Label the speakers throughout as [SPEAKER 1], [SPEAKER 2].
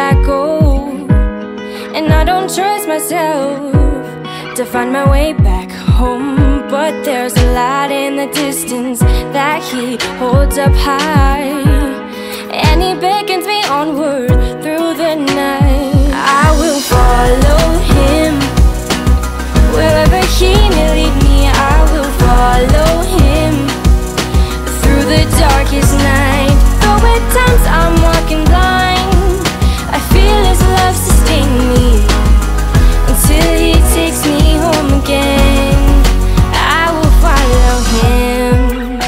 [SPEAKER 1] let go. And I don't trust myself to find my way back home, but there's a light in the distance that he holds up high, and he beckons me onward through the night. I will follow him wherever he may lead me. I will follow him through the darkest night. Though at times I'm walking blind, I feel his love sustain me until he takes me home again. I will follow him.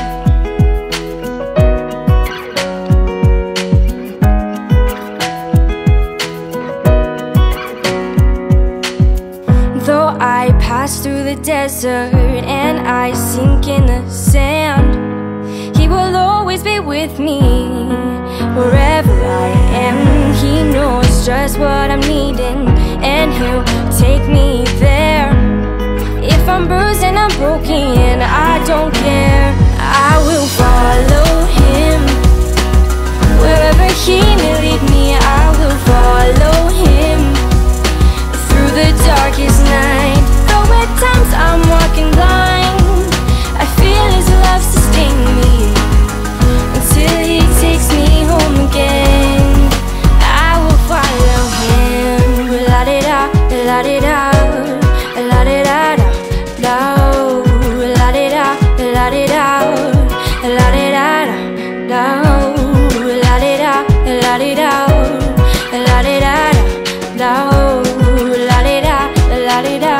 [SPEAKER 1] Though I pass through the desert and I sink in the sand, he will always be with me wherever I am. He knows just what I'm needing, and he'll take me there. If I'm bruised and I'm broken, I don't care. I will follow him wherever he may lead me. I will follow him through the darkest night. Though at times I'm walking blind, I feel his love sustain me until he takes me home again. I will follow him. La-di-da, la-di-da, la-di-da-da, da. La-di-da, la-di-da, la-di-da-da, da. La-di-da, la-di-da, la-di-da-da, da. La-di-da, la-di-da.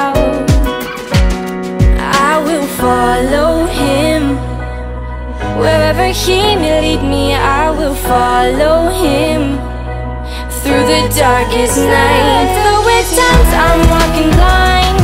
[SPEAKER 1] I will follow him wherever he may lead me. I will follow him through the darkest night. Though at times I'm walking blind,